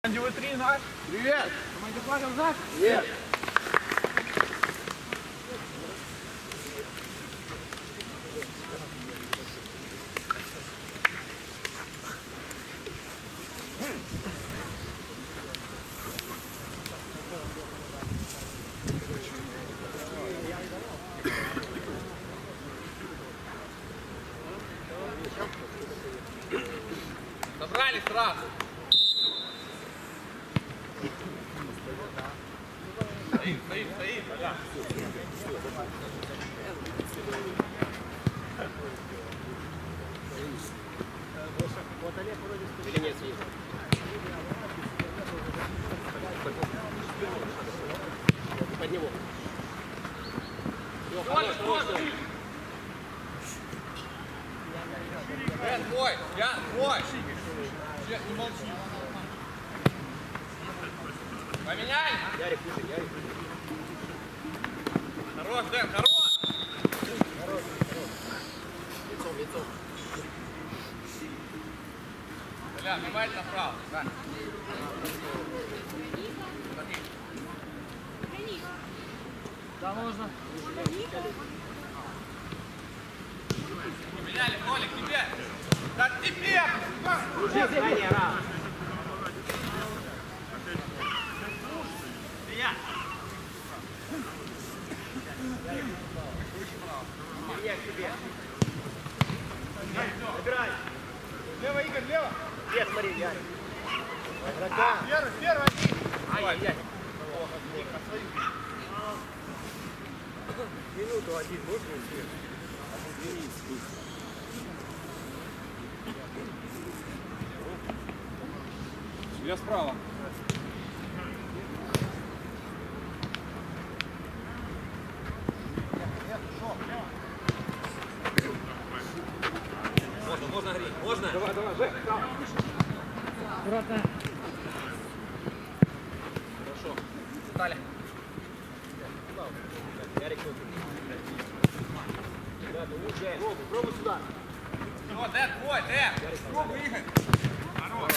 Команде В3 наш. Привет. Команде флагом наш. Нет. Собрали сразу. Стоит, да. Или нет, есть. Под него. Твой, я твой. Не молчи. Поменяй. Ярик, слушай, Ярик. Хорош, Дэн, хорош. Хорош. Лицом. Бля, внимать направо. Да. Да, можно. Поменяли, Колик, тебе. Да тебе. Слушай, знание, Ра. Я к тебе. Забирай. Лево, Игорь, лево. Нет, смотри, Ярик. Первый. Ай-яй-яй. Минуту один, можно успеть? Я справа. Можно греть, можно? Давай, Жек. Аккуратно. Хорошо. Стали. Ярик, ребята, уже. Пробуй сюда. Вот, Дэн, твой, Дэн. Пробуй, Игорь. Хорош.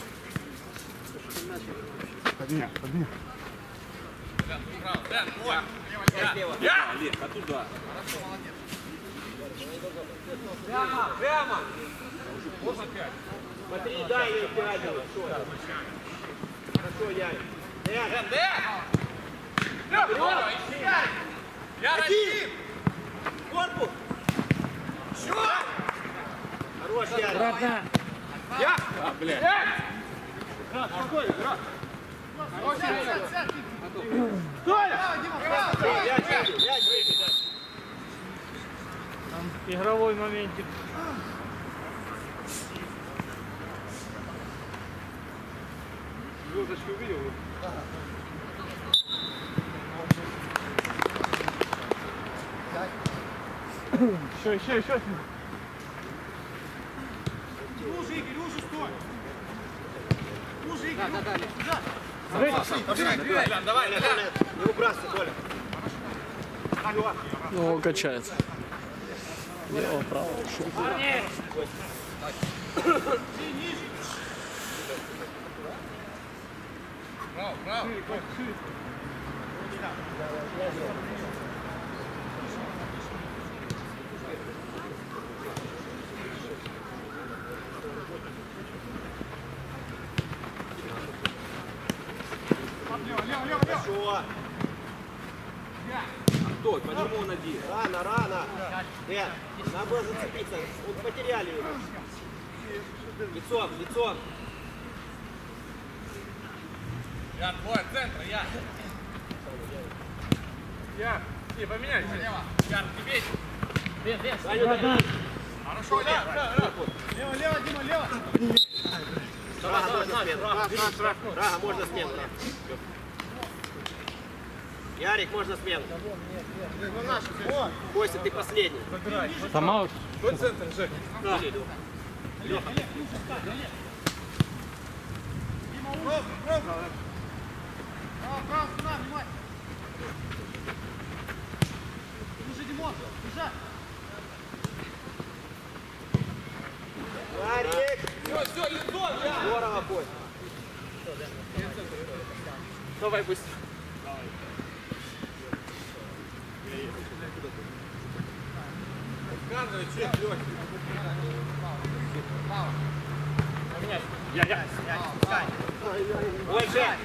Поднял. Дэн, справа. Дэн, твой. Слева. Я? Олег, а туда? Хорошо, молодец. Прямо. Можно опять. Смотри, дай ее пиратину. Хорошо, Ярик. Дэн. Я один. Корпус. Чё? Хорош, Ярик. Я? А, блядь. Спокойно, брат. Сядь. Игровой моментик. Звездочки увидел? Еще. Уже, Игорь, уже стой. Уже, Игорь. Да. Давай. Не выбрасывай, Коля. Ну, качается. Лево, право. Право. Хорошо. Кто? Почему он один? Рано. Нет, надо было зацепиться. Вот потеряли его. Лицом. Я твой, центр, я. Не, поменяйся. Яр, тебе. Хорошо, лево, Дима, лево. Рага, можно смену. Рага, можно смену. Ярик, можно смену. Костя, ты последний. Тайм-аут. Твой центр, Жек. Да. Право, сюда, внимание. Слушай, Димон, бежать. Ярик! Все, лицо, Здорово, Кость. Давай быстро. Каждый чек легкий. Я. Ой, Жень.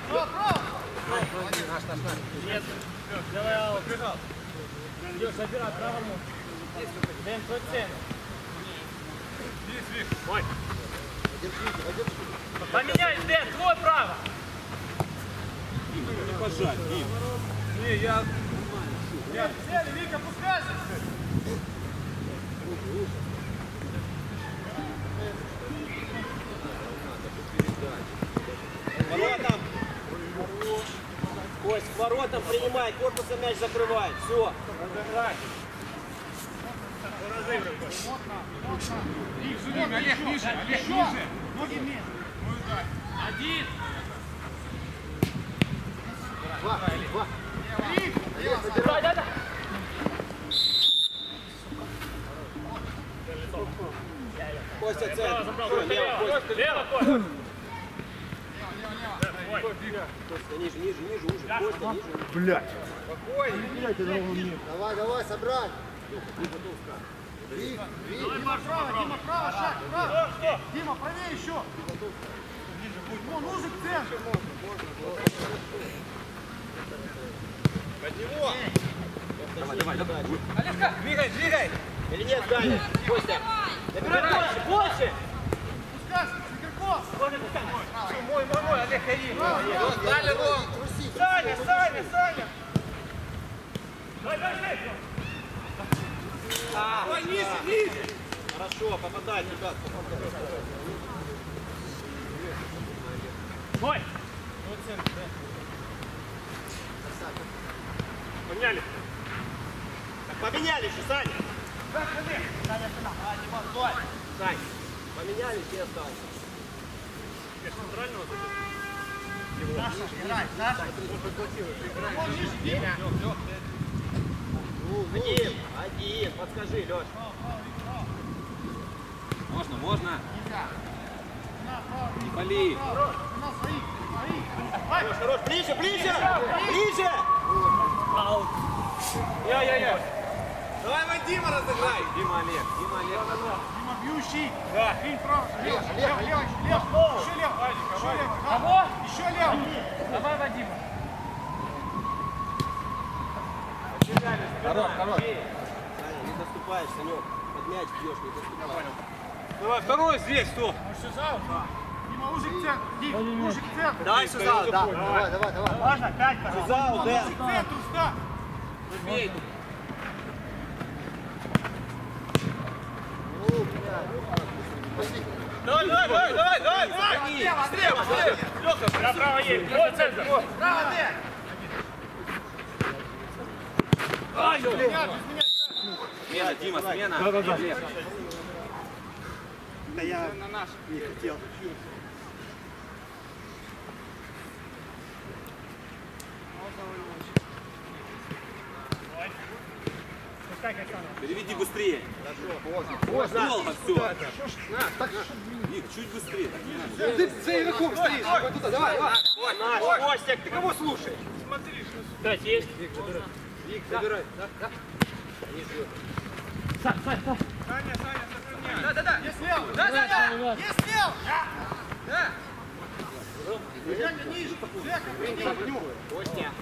Нет. Давай аут. Идешь, забирай правому. Дэн, твой центр. Ой. Поменяй, Дэн, твой право. Не пожать, Дим. Не, я... Цели, Вика, пускайся! Воротам. Кость, к воротам принимай, корпусом мяч закрывай. Все. Олег, ниже, Олег, ниже! Ноги вниз! Один. Давай. Костя, цель. Право забрал. Всё, лево, Костя. Лево, Кость. Костя, ниже, уже. Костя, ниже. Блядь. Давай, собрать. Дима, право, шаг, право. Дима, правее еще. Вон, узик в центр. Под него! Давай. Олежка, двигай! Или нет, Даня? Костя. Набирай больше. Пускайся, Игорьков. Мой, Олег, ходи! Дали вон! Саня. Давай, ниже! Хорошо, попадай, ребят. Мой. Поменяли. Поменялись же, Саня. Сань, поменялись и остался. Центрального Один, подскажи, Лёш. Можно. Не пали. Хорош, ближе! аут. Я. Давай, Вадима разыграй! Дима Олег. Дима бьющий. Да. Кинь право. Лево. Еще лево. Кого? Еще лево. Давай, Вадима. Хорош. Саня, не доступаешь, Санек. Под мяч бьешь, не доступаешь. Давай, второй здесь, кто? Дима, узик в центр. Дима, узик в центр. Давай, Сузал, да. Давай. Можно, 5, пожалуйста. Сузал, Дэн. Узик в центр, ста. Давай! Слева! Лёха, Направо есть. Твой центр. право, Дэн! Смена, Дима, смена. Да. Олег. Да я не хотел. Пускай, Александр. Переведи быстрее. Можно. Долго все. Ник, чуть быстрее. Ты за игроком стоишь. Вот туда, давай. Наш, Костик, ты кого слушаешь? 5 есть. Вик, забирай. Сань. Саня, сохраняй! Да! Есть лево. Да! Есть лево. Да! Женя, ниже. Жека, приди. Костя.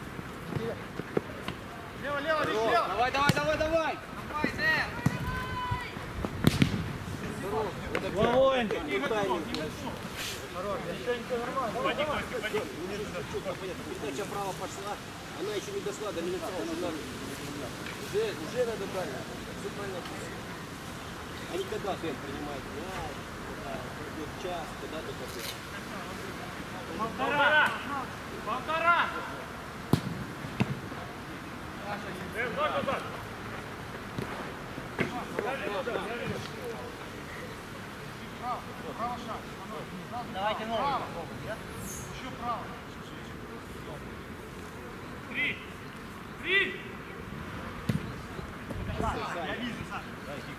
Лево, лишь лево. Давай! Давай, Дэн! Передача вправо пошла, она еще не дошла до минуса, уже надо дальше. Все правильно. Они когда Дэн принимают мяч, когда пройдет час, когда только Полтора. Давайте новый. Еще право. 3. Я вижу, Саша.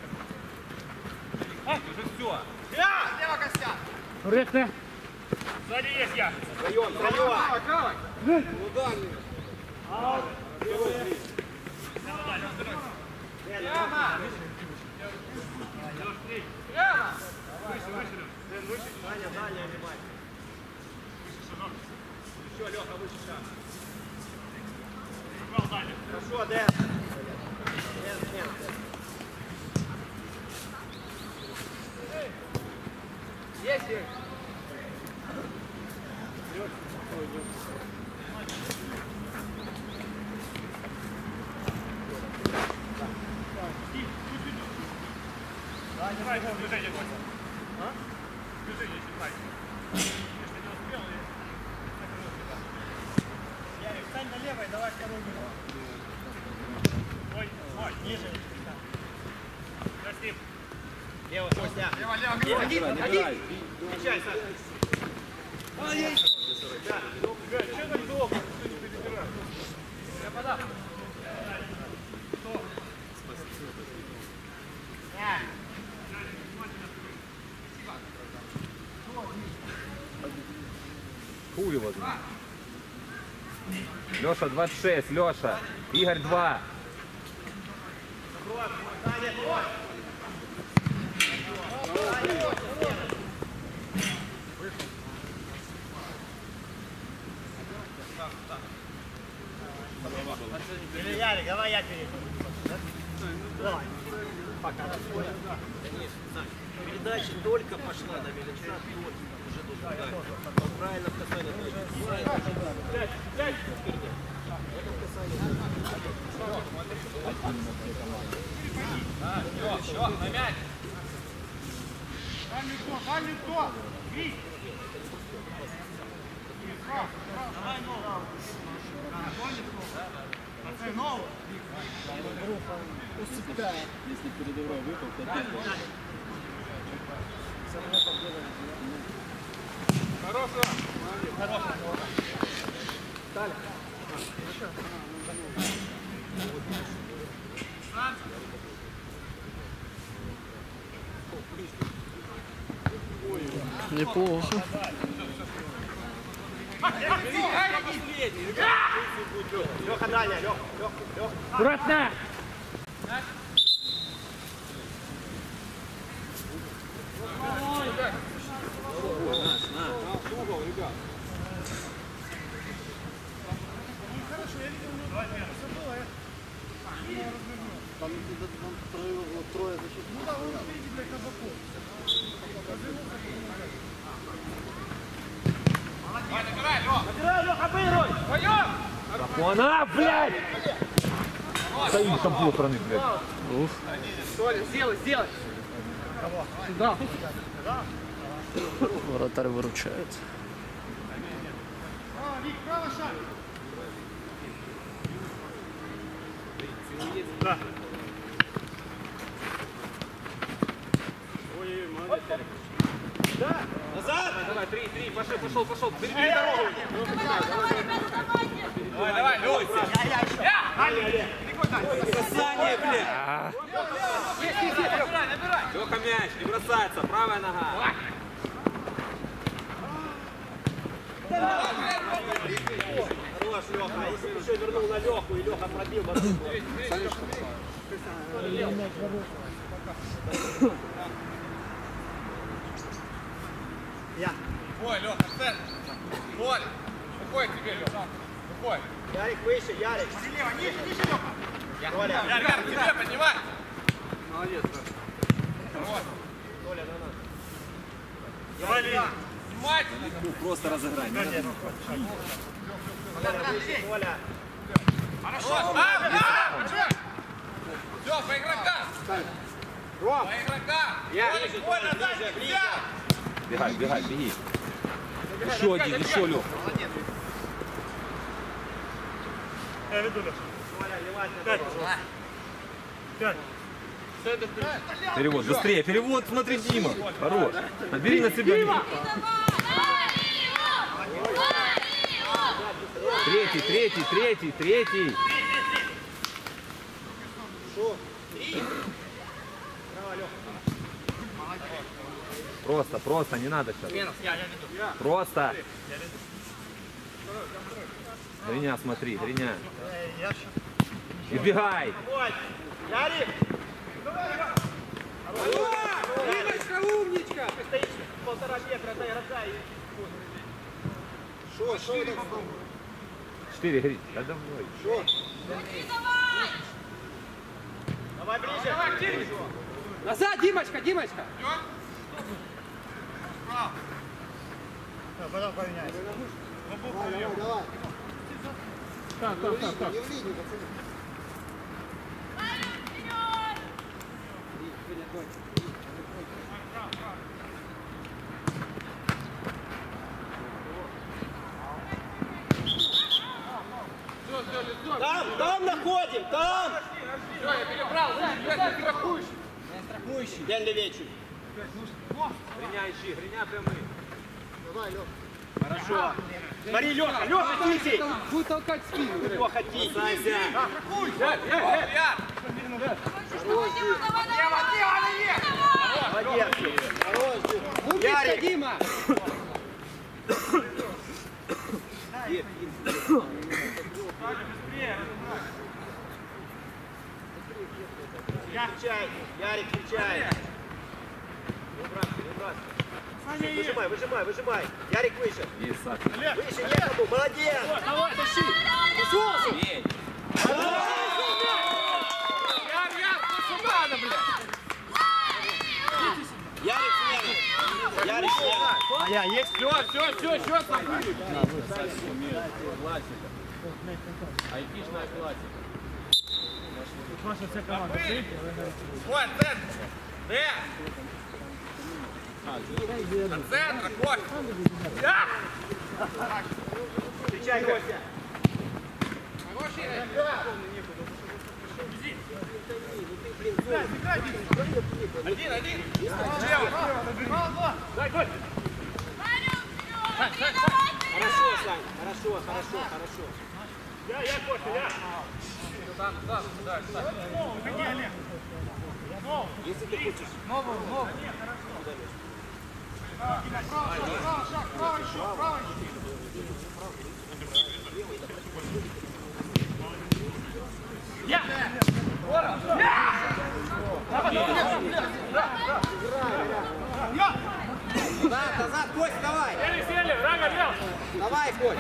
Уже все! Лево, Костян. Рефне. Сзади есть я. Втроем, втроем. Ну дальний. Даня, Даня, внимай. Еще, Леха, выше шаг. Хорошо, Дэн. Нет. Есть, есть. Давай, движение больше. А? Движение еще давай. Если не успел, Ярик, встань налево и давай второй мир. Ой, Ниже. Прости. Лево, Костя. Лево. Один. Встречай, Саша. Что так долго? Что не перебирай? Я подам. Хуй возьми. Леша 26, Леша. Игорь 2. Или Ярик, давай я перейду. Давай. Пока. Передача только пошла на Мелича. Уже тут ударить. Он правильно в касание точит. Все, на мяч. Дальний кто? Вик! Давай нового. Пацаны, нового. Усыпляет. Если перед игрой выпал, то опять. Хорошо. Далее. Неплохо. Леха, Даня, Леха. Аккуратно! Там трое защитников. Ну да, он впереди, блядь, на боку. Набирай, Лех. Набирай, Леха, обыгрывай. Вдвоем. Она, блядь! Стоит там полстороны, блядь. Сделай. Сюда. Вратарь выручает. Вик, право шаг. Назад. Давай, 3, пошел. Перебери дорогу. Давай, Люся. Касание, блядь. Набирай. Леха мяч, не бросается, правая нога. Хорош, Леха. А если бы еще вернул на Леху, и Леха пробил бы. Я. Ой, Леха, центр. Ой, какой тебе, Леха? Какой? Ярик выше, Ярик. Слева, ниже, Леха. Толя. Ярик, тебе поднимай. Молодец, Вот. Толя, на нас. Давай, Линя. Внимательно. Ну, просто разыграй. Толя, выше, Толя. Хорошо. Все, по игрокам. Ром! По игрокам. Я. Ой, назад, нельзя. Бегай, беги. Еще один, еще, Лех. Я веду, Леша. Толя, внимательно. 5, 5. Перевод, быстрее, перевод, смотри, Дима. Хорош. Набери на себя. Третий. Шу. Право, Леха. Просто, не надо сейчас. Я веду. Просто. Гриня, смотри, Гриня. Избегай. Ярик! Димочка, умничка! Ты стоишь 1,5 метра до игрока и... Шо так? 4, Гринь. Да давай. Шо? Давай ближе! Назад, Димочка, Димочка! Потом поменяйся. Давай. Так. Не в линию, пацаны. Там находим, там! Все, я перебрал, ты страхующий. Страхующий. Дэн левее. Гриня ищи, Гриня прямый. Давай, Лёх. Хорошо. Смотри, Лёха, Лёха, тихий! Будет толкать спину. Лёха, тихий! Молодец! Умница, Ярик! Дима! Встречай! Ярик, встречай! Выжимай! Ярик выше! Есть, Саша. Выше некому! Молодец! Давай, тащи. Бей. Ярик смена! Ярик смена! А я есть? Все, забыли. Классика. Айтишная классика. Наша вся команда. Ты? Вон, центр. Дэн. От центра, Кость. Встречай, Костя! Один. Дай, Коль. Хорошо, Сань! Хорошо! Я, Костя, я. Выходи, Олег. Если ты хочешь. Право еще. Я. Назад, Кость, давай! Сели, Рага, бел. Давай, Кость!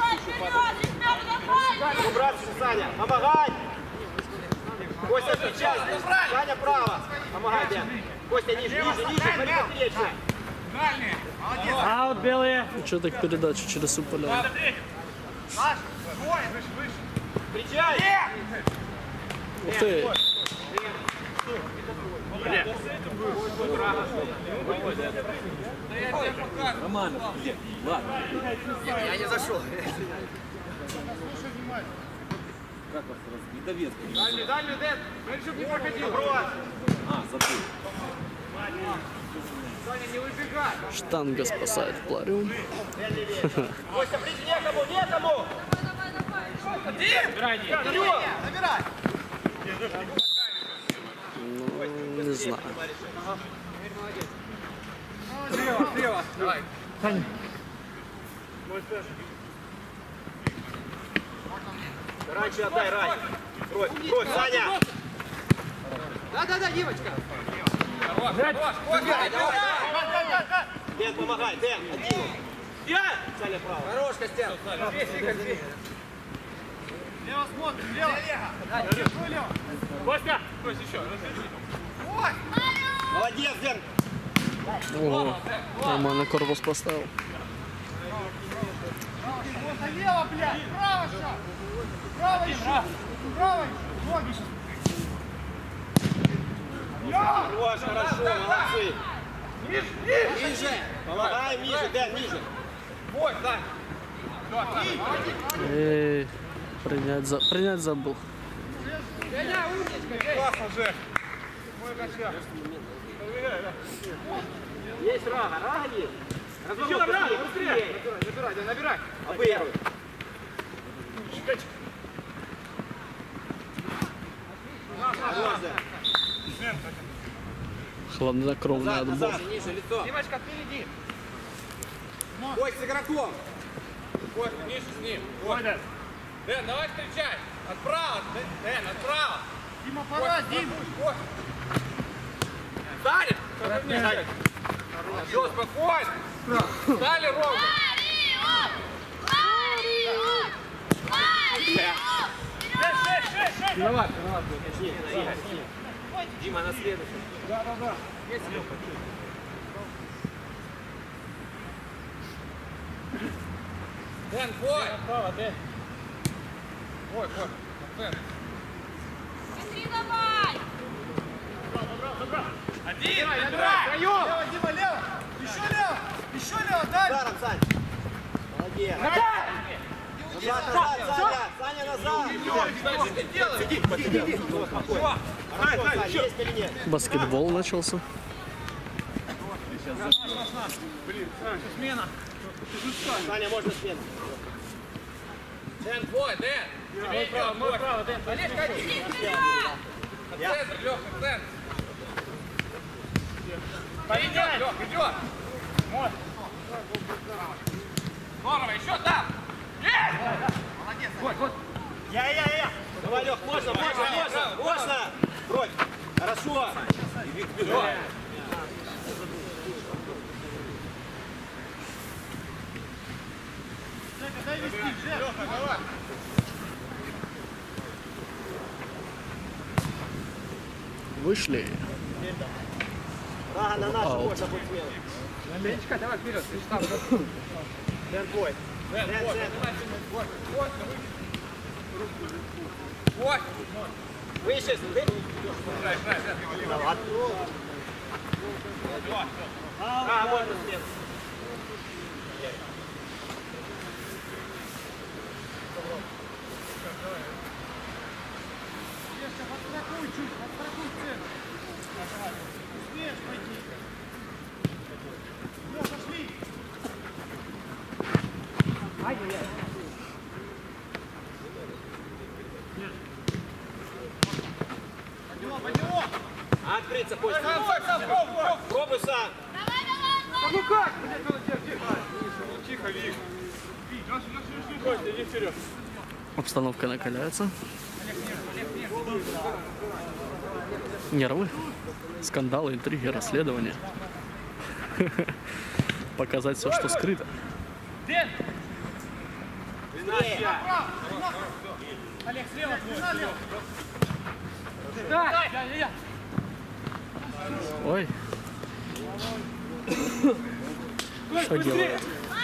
Убраться, Саня! Помогай! Костя, встречай! Саня, право! Помогай, Дэн! Костя, ниже, смотри, поперечный! Дальний. Молодец. Аут, белые. Что так передачу через Суполя? Наш. Выше. Встречай! Ух ты! Роман, где? Ладно. Я не зашел. Как вас недовес? Дальний, Дэн. Смотри, чтобы не проходил. Забыл. Саня, не выбегай. Штанга спасает Плариум. Костя, ближе некому! Один. Набирай! Ну, не знаю. Слева. Давай. Раньше отдай, Рай! Брось, Саня! Да, Димочка. Хорош. Кость, давай. Дэн, помогай, Дэн! Один! Я! Саня, право! Хорош, Костян. Лево смотрим, лево. Костя. Кость, еще. Молодец, Дэн! Ого, нормально корпус поставил. Лево, блядь. Право шаг. Право еще. Право еще. Ноги сейчас. Хорошо, молодцы! Ниже! Помогай, ниже, Дэн, ниже! Вот, Дань. Эй, принять забыл. Классно, Жек. Мой качок. Есть Рага есть! Еще Рага, быстрее. Набирай. Обыгрывай! Хладнокровный отбор. Назад, ниже, лицо. Димочка, впереди. Кость с игроком. Костя, ниже с ним. Вот. Дэн, давай встречай. Отправо, Дэн, отправо. Дима, пора, Дим. Саня! Все, спокойно. Стали ровно. Виноват. Дима, на следующем. Да. Дэн, бой. Право, Дэн. Бой. Дэн. Быстрее давай! Один, Лево, Дима, лево. Еще лево. Дай. Ударом, Сань. Молодец. Назад, Саня, назад. Что ты делаешь? Сиди. Хорошо, Сань, есть или нет? Баскетбол начался. Саня, можно смену. Дэн, бой, Дэн. Тебе идет, бой. Дэн. Олежка, один. Центр, Леха, центр. Идет, Лех, идет. Здорово, еще там. Есть! Молодец. Я. Давай, Лех, можно. Брось. Хорошо. Дай вести, Жек. Леха, давай. Вышли. Ага, на нашу Аут. можно будет смело. Димочка, давай вперед. Дэн, бой. Дэн, Дэн, бой. Дэн. Бой. Выше. Играй. Да ладно. Можно смену. Лешка, подстрахуй чуть, центр. Успеешь пойти. Леша, шли. Подняло. Открыться, Костя. Пробуй сам. Давай! Ну как? Обстановка накаляется. Нервы, скандалы, интриги, расследования. Показать все, что скрыто. Олег, слева, спина лево. Я. Ой. Что делает?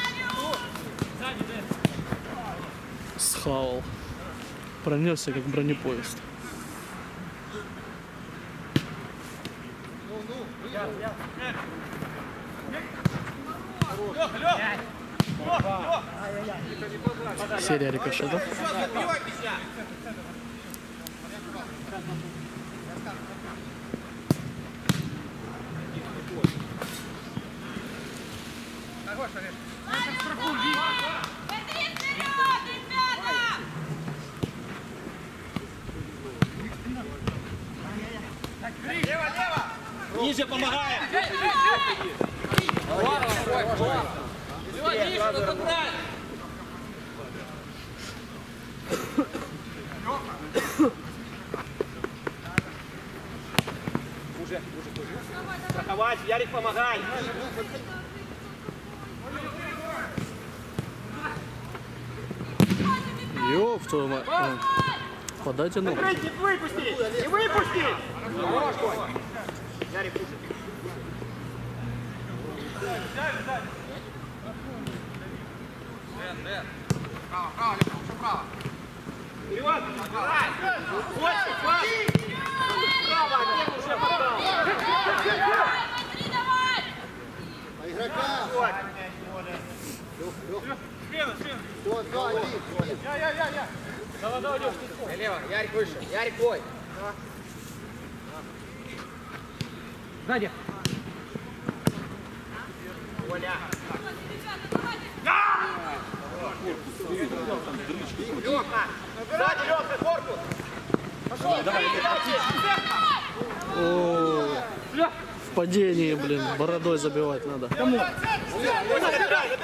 Схавал. Пронесся, как бронепоезд. Серия рикошетов. Быстрее вперед, ребята! Ниже помогаем. Ниже, надо брать. Уже. Страховать, Ярик, помогай. Ёб твою мать. Подайте ногу. Не выпусти! Не выпусти! Хорош, Коль. Ярик, пушит. Дэн. Право, Леха, все право. Вперед! Больше, пас! Право, нет, уже попал. Быстрее давай! А игрока. Вот. Лево, Ярик выше. Ярик, бой. Сзади. Оля. Леха. Сзади, Леха, корпус. О, падении, блин, бородой забивать надо. Забирай, забирай.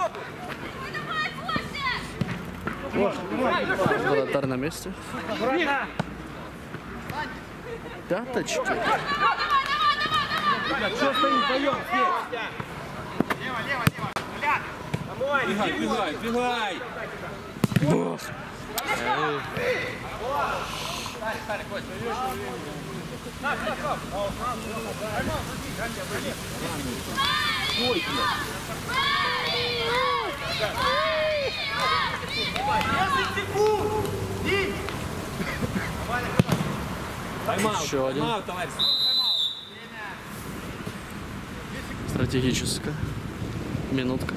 Вратарь на месте. Пяточки. Что стоим, поем, здесь. Домой. Бегай, бегай, бегай! Бах. Тайм-аут, Еще один. тайм-аут, товарищ. Стратегическая. Минутка.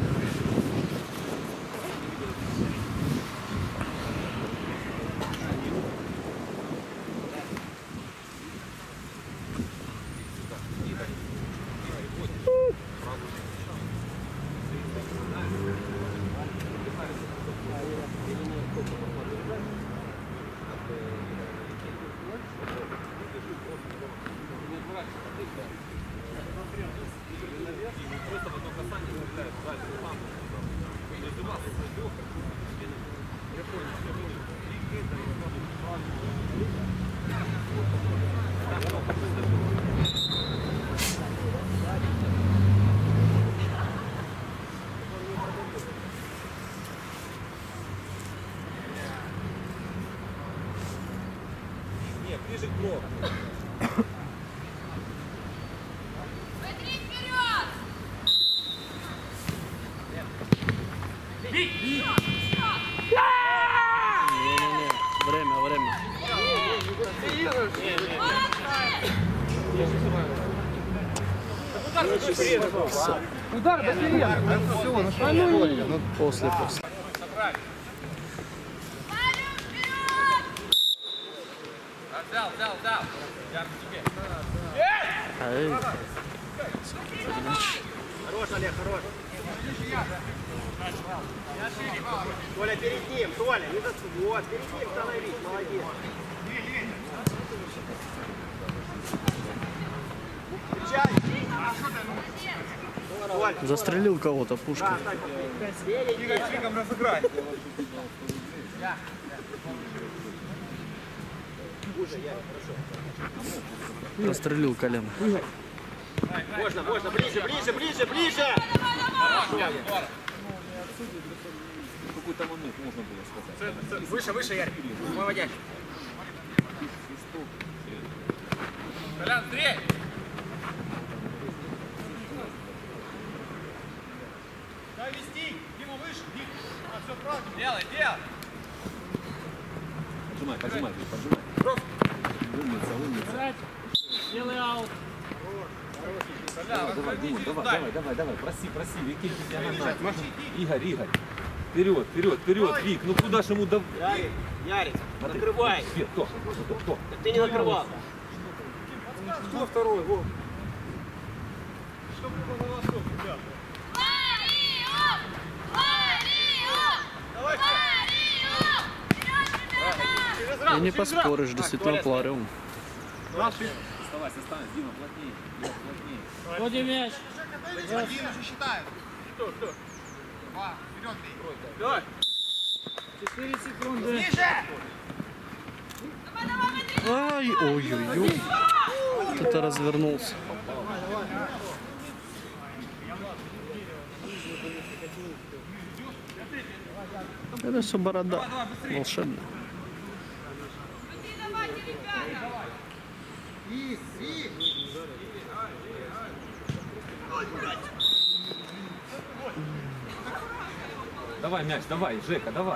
Нет, ближе к блоку. Смотри вперед! Не-не-не. Время. Удар до переднего. Все, ну что ну, После. Взял. Я тебе. Ай. Хорош, Олег, хорош. Толя, перед ним, Толя, не за... Вот, перед ним становись, молодец. Встречай. Толя. Застрелил кого-то пушкой. Игорь, разыграй. Застрелил колено. Можно, ближе. Какой-то момент можно было сказать. Выше, Ярик. Молодец. Колян, Андрей! дай вести. Дима выше. А, все правильно. Делай! Поджимай. Умница. Делай аут. Давай, Дима, давай. Проси, Вики, тебя назад. Игорь. Вперед, Вик, ну куда ж ему дав... Ярик, накрывай. Кто? Ты не накрывал. Кто второй? Во. И не поспоришь, действительно аквариум. Оставайся, Дима, плотнее. Вроде мяч. Один уже считает. Кто? Два. Вперед бей. Давай. 4 секунды. Ай, ой. Кто-то развернулся. Это все борода волшебная. Давай мяч, давай, Жека, давай.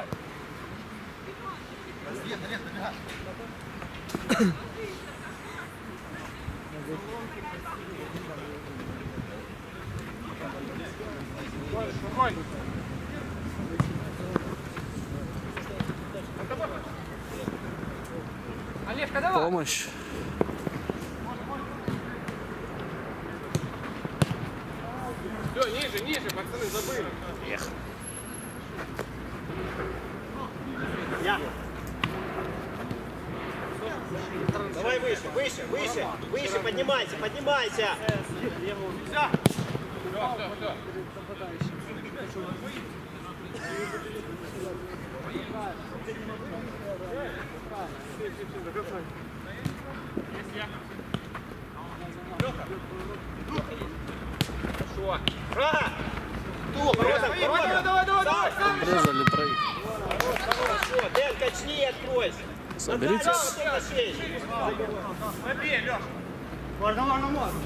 Олежка, давай. Помощь. Все, ниже, пацаны, забыли. Я. Давай выше. выше, выше, выше, поднимайся, поднимайся. Все. Хорошо. Прага. Обрезали троих. Хорошо, Дэн, качни и откройся. Соберитесь. Забей, Леша. Можно, можно, можно.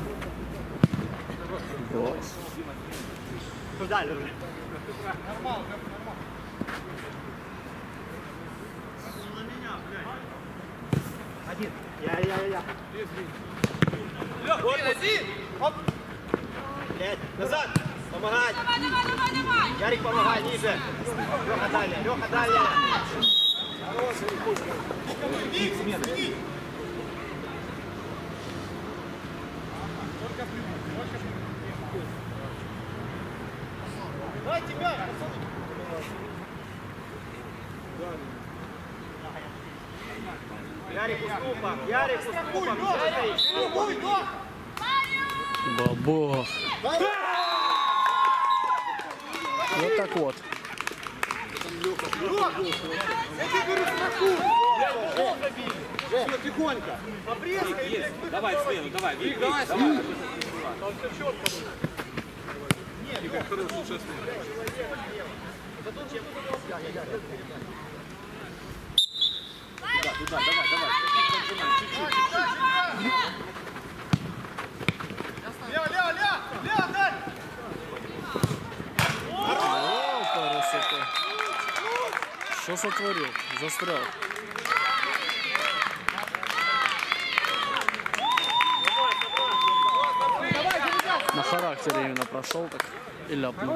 Класс. Куда, Лёша? Нормально, нормально. Один. Я. Лех, вот один. Оп. Блядь, назад. Помогать. Давай. Ярик, помогай, ниже. Леха далее, Леха далее. Дай тебя, пацаны. Ярик, уступом. Ярик, уступом. Любой, да. Бабах. Вот так вот. Я тебе говорю, страхуй. Все, тихонько. Обрезка. Давай смену, давай, Вик, давай, давай. Там все четко было. Нет, Хороший сейчас. Туда, давай. Ля, дай. О, красота. Что сотворил? Застрял. На характере именно прошел так и ляпнул.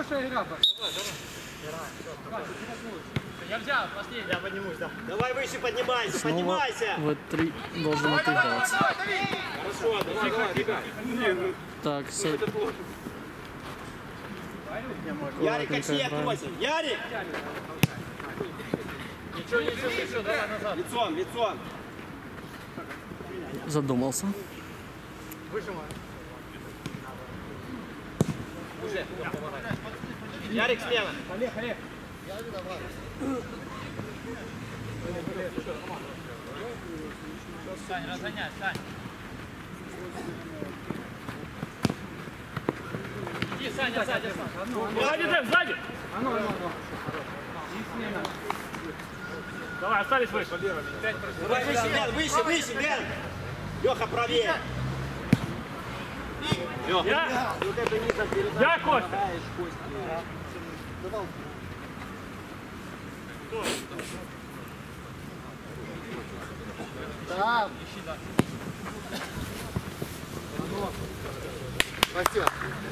Я поднимусь, да. Давай выше поднимайся, Снова поднимайся. в 3 должен отыграться. Хорошо, давай, бегай. Так, Ярик, качни, откройся. Ярик! Ничего, давай назад. Лицом. задумался. Уже. Ярик слева. Олег. Сань, разгонять, Сань. Иди, Саня, сзади. Сзади, Дэн, сзади! Давай, остались выше. Давай выше, Дэн, выше, Дэн. Леха, правее. Я, Вот это низом передай. я, Костя. Да. Спасибо.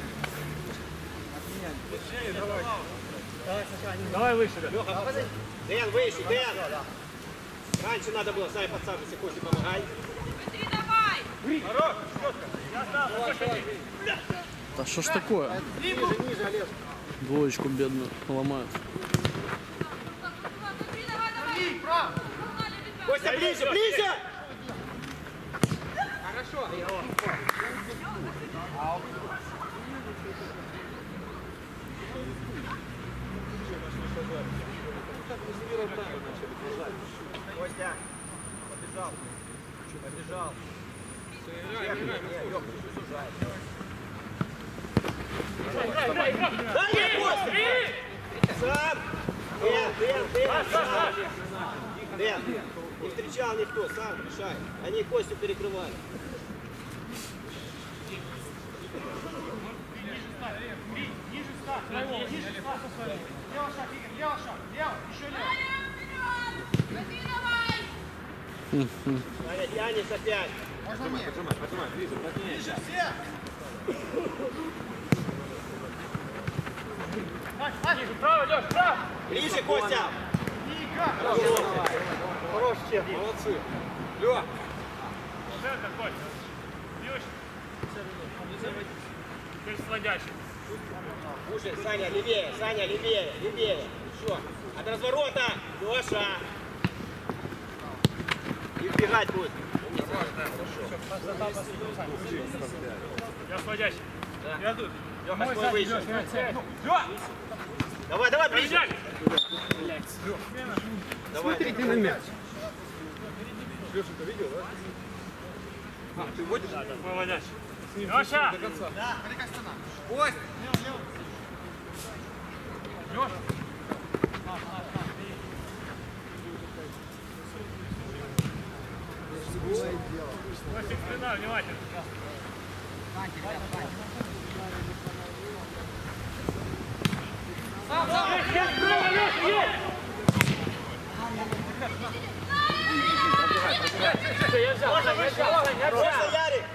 Давай выше, Дэн. Леха, Дэн, выше, Дэн. Раньше надо было, сами подсаживайся, Костя, помогай. Быстрее давай! Хорош, четко. Да что ж такое? Ниже, Олег. Двоечку бедную ломают. Быстрее давай! Костя, ближе! Костя, побежал. Да нет, Костя! Сам! Дэн, не встречал никто, сам решай. Они Костю перекрывали. Ниже ста. Лево шаг, Игорь, лево шаг. Лево, еще лево. Быстрее давай! Саня, тянешь опять. Поджимай, ближе, плотнее. Право, Леш, право! Ближе, Костя! Хорош, Чеп. Молодцы. Лёх. Центр, Костя. Бьешь. Теперь сводящий. Слушай, Саня, левее. Еще. От разворота. Леша. И вбегать будет. Я сводящий. Я тут. Восьмой выше. Давай, давай, ближе. Смотри ты на мяч. Леша, ты видел, да? Ты вводишь? Да, выводящий. Леша! Да, смотри, как стена. Кость! Леша! Костик, спина, внимательно. Просто, Ярик!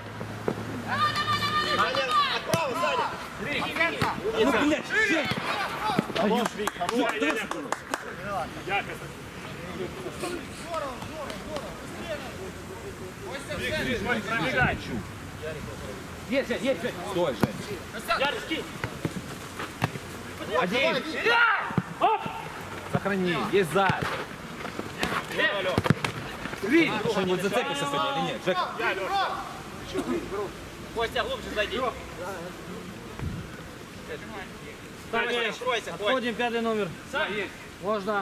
Саня, отправа, Саня! Ну, блядь, Жень! Пробегай. Есть, Жень, есть, Жень. Стой, Жень. Ярик, скинь. Один. Сохрани, есть зад. Что-нибудь зацепишься сегодня или нет? Жек, Костя, глубже зайди. Саня, откройся, Кость. Отходим, 5 номер. Можно.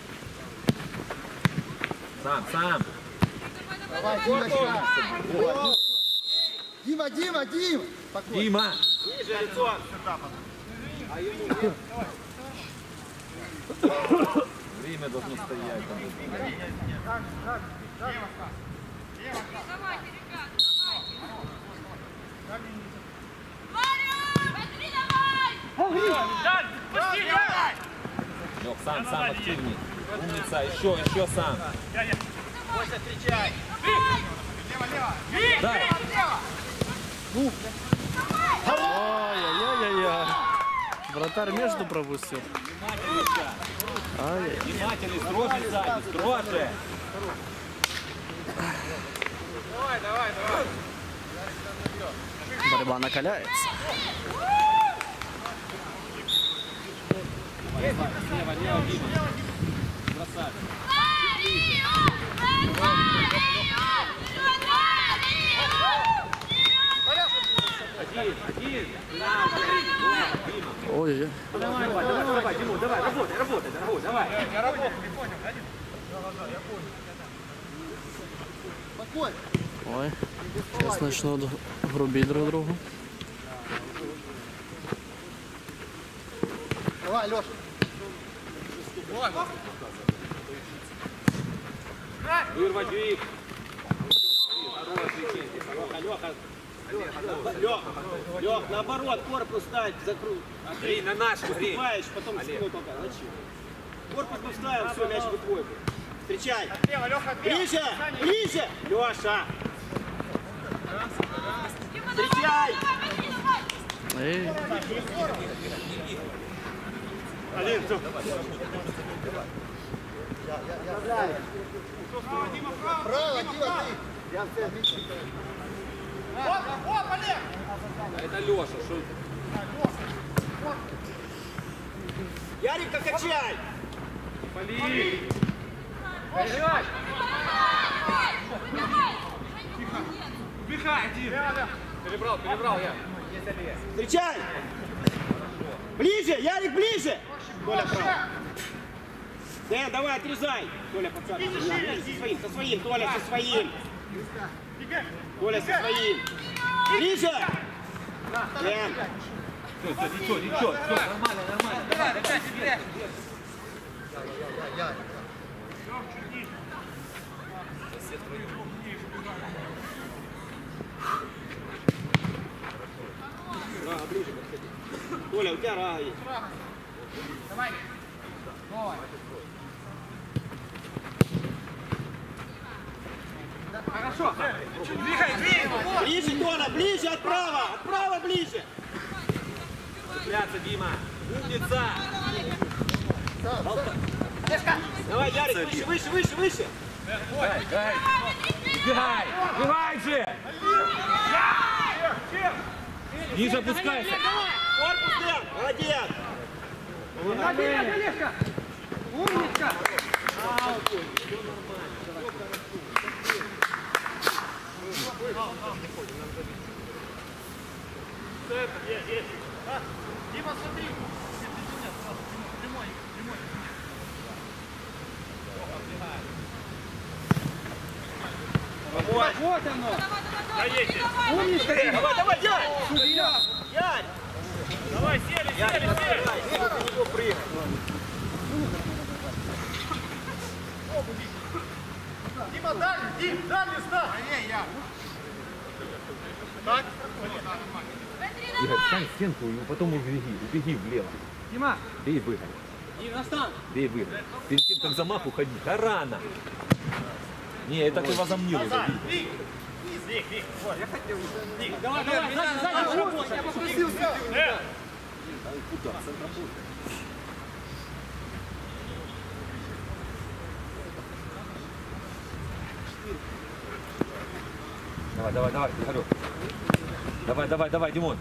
сам. Давай, Дима, Дима, Дима. Дима. Ниже лицо. Время должно стоять. давайте, ребята, давайте. Варя! Смотри, давай! Жаль, пусти, давай! Лёх, сам активней. Умница, еще сам. Костя, встречай. Дай. Ай-яй-яй-яй. Вратарь между пропустил. Ай-яй. Внимательный, строже сзади, строже. Давай. Борьба накаляется. Лево, Дима. Красавец. Один. Ой-ой-ой. Давай, Диму, давай, работай, давай. Я работал, не понял. Ой. Сейчас начнут грубить друг другу. Давай, Леша. Вырвать их. Лех, наоборот, корпус ставь, закрой. Грей, на нашу, Грей. Наступаешь, потом спиной только. Зачем? Корпус поставил, все, мяч выходит. Встречай. Ближе! Леша! Встречай! Эй. Один, все. Право, Дима, ты. Это Леша, что? Ярик, качай! Перебрал я. Встречай! Ближе, Ярик, ближе! Толя, право. Дэн, давай, отрезай! Толя, пацан. Со своим, Толя, со своим. Толя, со своим. Ближе! Дэн. Ничего, нормально. Давай, опять себе. Рага, ближе подходи. Толя, у тебя рага есть. Давай. Хорошо. Двигай. Ближе, Толя, ближе, отправа ближе. Цепляться, Дима. Умница. Давай, Ярик, выше. Дай. Убегай же. Ниже опускайся. Корпус, Дэн, молодец. Олежка. Умничка. Вот оно. Заедьте. Умничка, Дима. Давай, давай, Ярь. Судья. Ярь. Давай, сели, сели, сели. На него прыгай. Дима, дальний, Дим, дальний ставь. Так. Игорь, встань в стенку и потом убеги влево. Дима. Бей выгонь. Дима, встань. Бей выгонь. Перед тем, как замах уходить. Да рано. Не, это ты возомнил уже. Вик, Вик, Вик, вот. Давай, давай, сзади, работай. Я попросил, все. Давай, давай, давай, Игорек. Давай, давай, давай, Димон.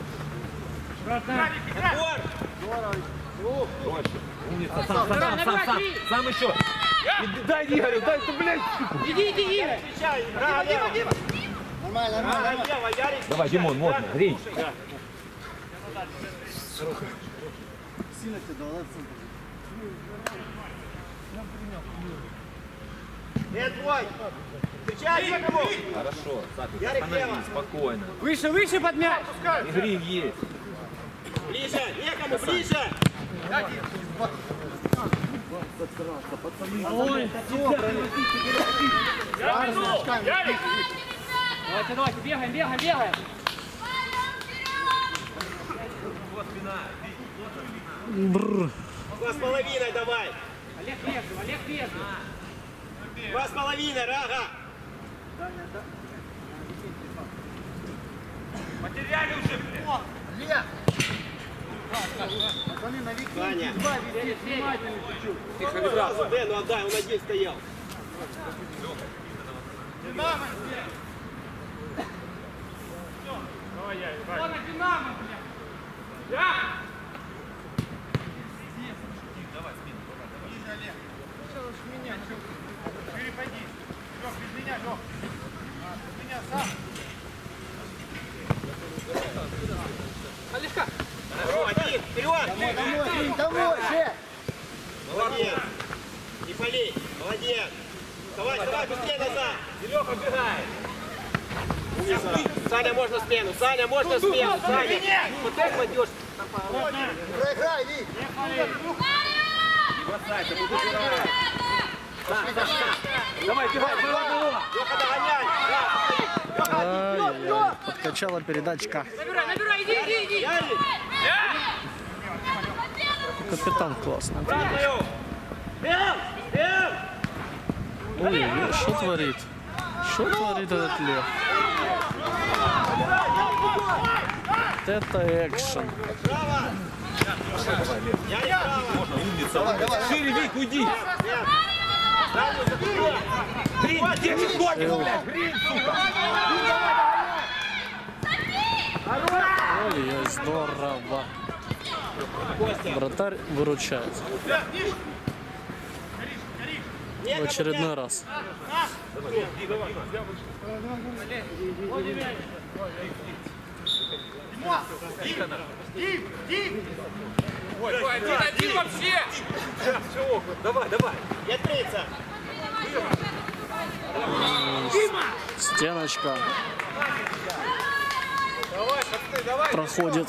Дольше. Умница, сам еще. Дай Игорю, дай, ты, блядь. Иди, Игорь. Дима, Дима. Нормально, нормально. Давай, Димон, можно, грей. Сильно тебе дал, Твой. Встречай некому. Хорошо, Саша, Ярик, остановись, лево. спокойно. Выше, выше под мяч. Игры есть. Ближе, некому, ближе. Я вернул, Ярик. Давайте, давайте, бегаем, бегаем, бегаем. Бррр. 2,5 давай. Олег Вежев, Олег Вежев. 2,5, Рага. Потеряли уже, блядь. Пацаны, на Вики. Саня. Два везде, внимательно чуть-чуть. Сразу Дэну отдай, он один стоял. Динамо. Давай, Ярик, давай. Вон Динамо, блядь. Ближе, Олег. Что уж меня, перепади. Лёх, без меня, Лёх. Без меня сам. Олежка. Один, вперед. Домой, домой, Жек. Молодец. Не болей, молодец. Давай, давай, быстрее назад. Лёха, бегай. Саня, можно смену, Саня, можно смену, Саня. Вот так кладешь. Проиграй, Вик. Бросайся, буду убирать. Давай, бегай, было. Лёха, догоняй. Ай-яй-яй. Подкачала передачка. Набирай, иди. Ярик. Капитан классный. Обратную. Бел, бел. Ой, что творит? Что творит этот лев? Вот это экшен. Право. Ярик, право. Можно, умница. Шире, Вик, уйди. Грин, держи ноги, блядь. Грин, сука. Ой, здорово. Вратарь выручает. В очередной раз. Ой, один вообще. Все, давай, давай. Не открыться. Стеночка Давай, пацаны, давай. проходит.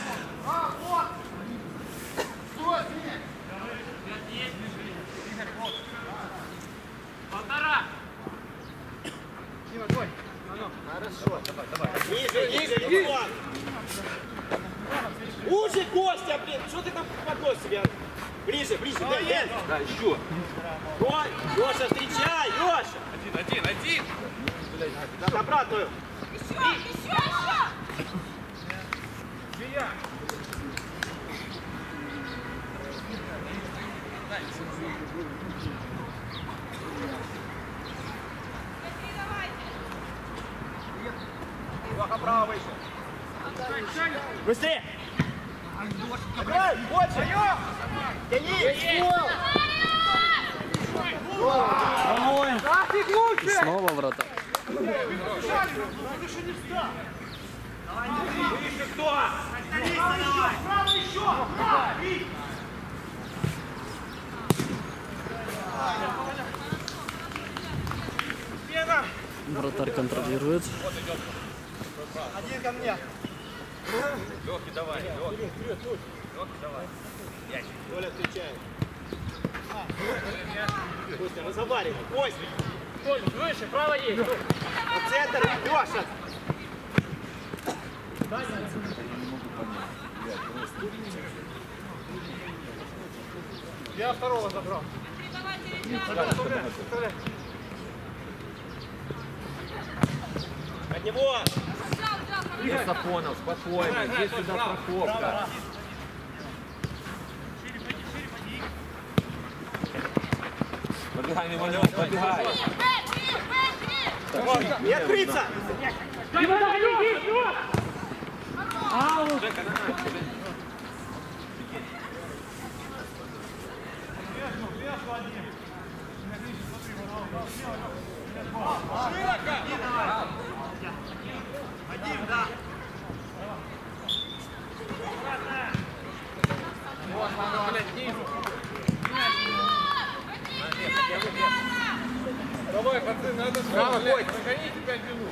Ниже, Руслан. Уже, Костя, блин, что ты там подносишь себя? Ближе, Дэн. Да, еще. Леша, встречай, Леша. Один. На обратную. Еще! Леха, право выше. Быстрее. Давай, больше. Тяни. И снова вратарь. Выше кто? Право еще! Смена. Вратарь контролирует. Один ко мне. Лёхи, давай, Лёхи. Лёхи, давай. Коля встречает. Костя, разговаривай. Костя. Коль, выше, право есть. В центр, Леша. Я второго забрал. От него. Сафонов, спокойно. Здесь сюда страховка. Подбегай, Мимонёв, подбегай. Не открыться. Один, да. Давай, пацаны, надо сохранить 5 минут.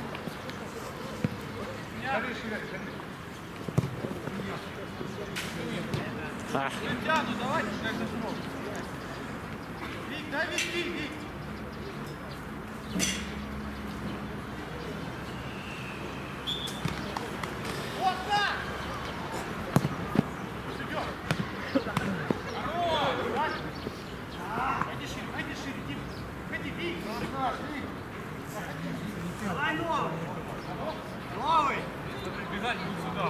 А. Вик, дай вести, Вик. Вот так! Пойди шире, Дим. Ходи, Вик. Давай новый. Новый. Бежать будет сюда.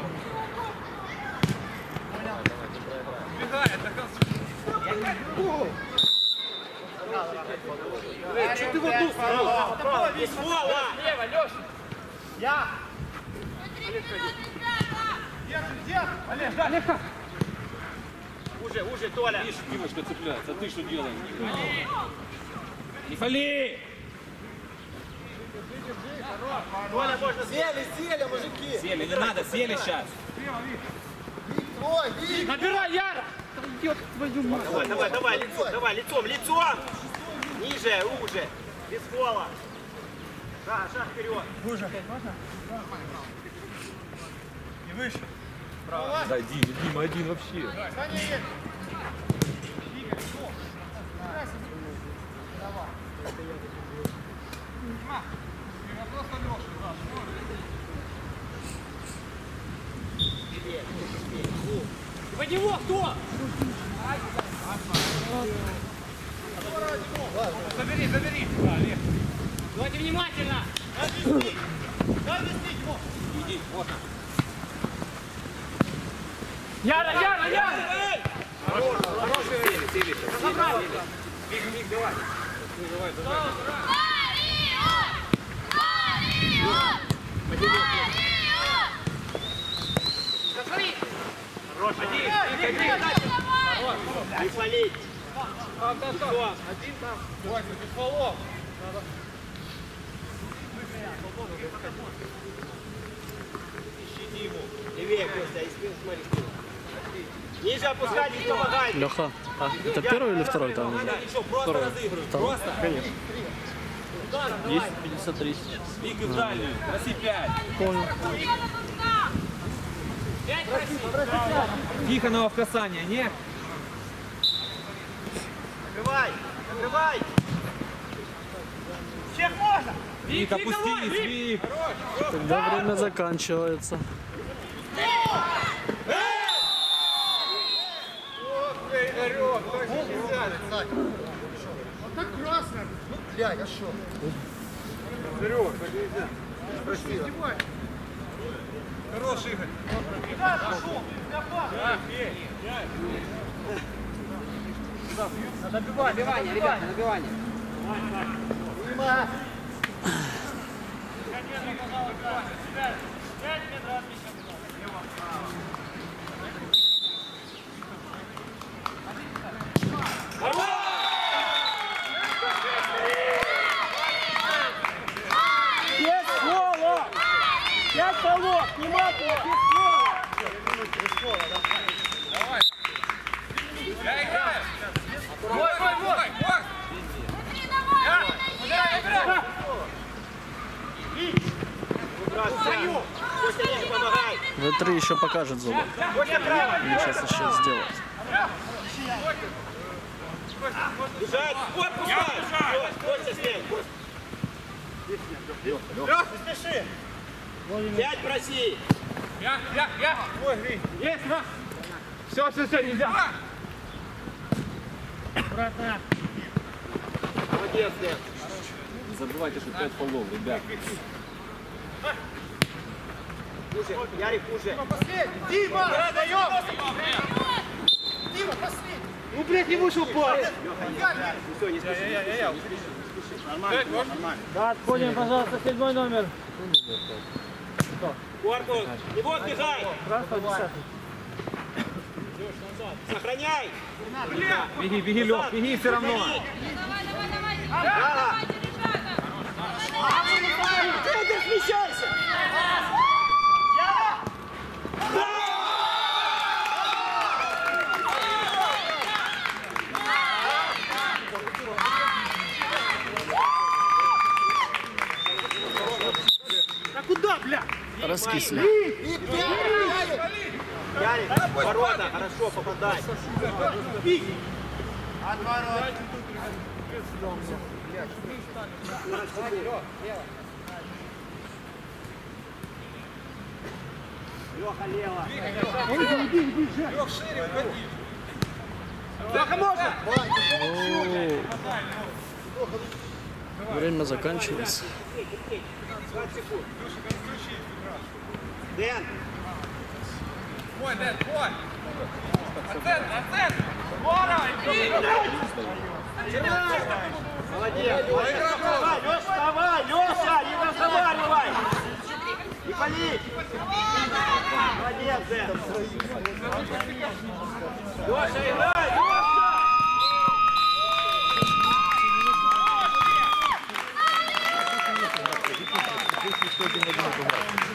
Бегай, это Что ты в одну сторону? Весь Вова! Лево, Леша. Я. Держи. Олег, да, Олег. Уже, Толя. Видишь, девушка цепляется, а ты что делаешь? Не фали! Толя, можно Сели, мужики. Сели, не надо, сели сейчас. Ой, Вик. Набирай, Яра. Давай, лицом. Ниже, уже. Без пола. Да, шаг вперед. И выше. Да, Дима один вообще. Саня есть. Под него кто? Забери. Давайте внимательно. Дай вести его. Иди, вот он. Яра! Сели. Миг, давай. Не свалить. Один там. Давай, без фолов. Ищите ему. Левее, Костя, и спину смотри. Ниже опускать и помогать. Леха, а это первый или второй там? Ничего, просто разыгрывай. Просто. Конечно. Есть 53 сейчас. Вик и в дальнюю. Проси 5. Понял. Тихонова в касание, не? Накрывай. Всех можно. Вик, опустись, Вик. Тогда время заканчивается. Игорек, точно не сядет. Вот так красный. Ну, блядь, а что? Игорек, так нельзя. Спасибо. Хороший Игорь. Да, пошел. Набивание. Дима. Без фола. 5 фолов. Внимательно, без фола. Давай. Я играю. Вот. Набирай. Д3 еще покажет зубы. Костя право. Или сейчас еще сделает. Бежать, корпус ставь. Костя смей. Лёш, не спеши. 5 проси. Я. Ой, есть, на. Все, нельзя. Молодец, Лев. Не забывайте, что 5 фолов, ребят. Хуже, Ярик, хуже. Последний! Дима! Даем! Дима, последний! Ну, блядь, не вышел пар! Все, не спеши. Да, отходим, пожалуйста, 7 номер. Корпус, не вот бегай. Красный, 10. Сохраняй. Беги, Лёх, беги все равно. Давай, давайте, ребята. Центр, смещайся. А куда, бля? Раскисли. Ярик, ворота, хорошо, попадай. Отворот. Леха, лево. Лёх, шире уходи. Леха, можно? Время заканчивается. 20 секунд. Дэн. Ой, Дэн, ой. Оцен. Скоро, иди. Молодец. Леша, вставай, Леша, не разговаривай. Не пали. Молодец, Дэн. Леша, играй, Леша.